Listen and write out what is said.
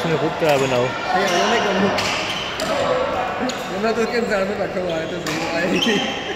उसने खुद क्या बनाओ। मैं तो उसके इंतजार में बैठा हुआ है तो सही आएगी।